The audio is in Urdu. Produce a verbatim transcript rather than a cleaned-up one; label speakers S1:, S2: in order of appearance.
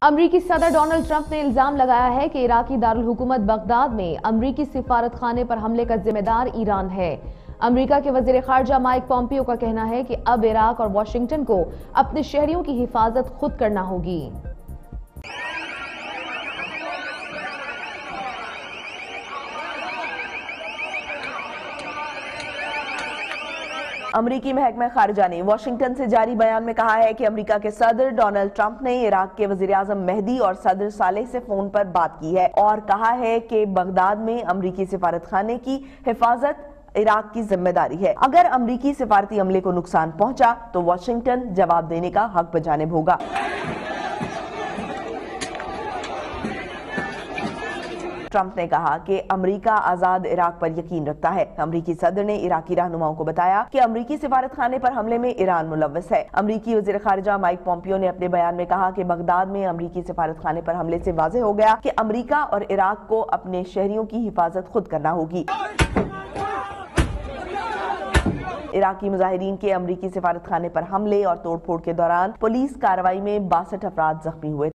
S1: امریکی صدر ڈونلڈ ٹرمپ نے الزام لگایا ہے کہ عراقی دارالحکومت بغداد میں امریکی سفارت خانے پر حملے کا ذمہ دار ایران ہے۔ امریکہ کے وزیر خارجہ مائک پومپیو کا کہنا ہے کہ اب عراق اور واشنگٹن کو اپنے شہریوں کی حفاظت خود کرنا ہوگی۔
S2: امریکی محکمہ خارجہ نے واشنگٹن سے جاری بیان میں کہا ہے کہ امریکہ کے صدر ڈونلڈ ٹرمپ نے عراق کے وزیر اعظم مہدی اور صدر صالح سے فون پر بات کی ہے اور کہا ہے کہ بغداد میں امریکی سفارت خانے کی حفاظت عراق کی ذمہ داری ہے۔ اگر امریکی سفارتی عملے کو نقصان پہنچا تو واشنگٹن جواب دینے کا حق بجانب ہوگا۔ ٹرمپ نے کہا کہ امریکہ آزاد عراق پر یقین رکھتا ہے۔ امریکی صدر نے عراقی رہنماؤں کو بتایا کہ امریکی سفارت خانے پر حملے میں ایران ملوث ہے۔ امریکی وزیر خارجہ مائک پومپیو نے اپنے بیان میں کہا کہ بغداد میں امریکی سفارت خانے پر حملے سے واضح ہو گیا کہ امریکہ اور عراق کو اپنے شہریوں کی حفاظت خود کرنا ہوگی۔ عراقی مظاہرین کے امریکی سفارت خانے پر حملے اور توڑ پھوڑ کے دوران پولیس کارروائی میں باسٹھ افراد زخمی ہوئے۔